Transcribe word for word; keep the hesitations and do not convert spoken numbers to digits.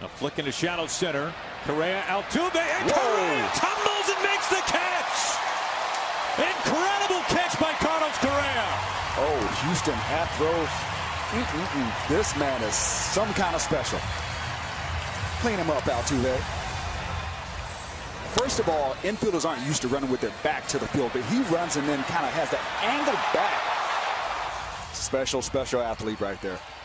A flick into shallow center. Correa, Altuve, and Correa tumbles and makes the catch. Incredible catch by Carlos Correa. Oh, Houston Astros. Mm-mm-mm. This man is some kind of special. Clean him up, Altuve. First of all, infielders aren't used to running with their back to the field, but he runs and then kind of has that angled back. Special, special athlete right there.